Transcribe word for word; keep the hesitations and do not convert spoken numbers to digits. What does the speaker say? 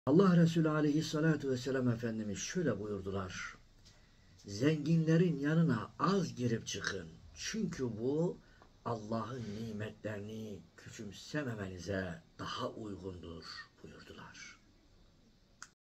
Allah Resulü Aleyhisselatü Vesselam Efendimiz şöyle buyurdular. Zenginlerin yanına az girip çıkın. Çünkü bu Allah'ın nimetlerini küçümsememenize daha uygundur buyurdular.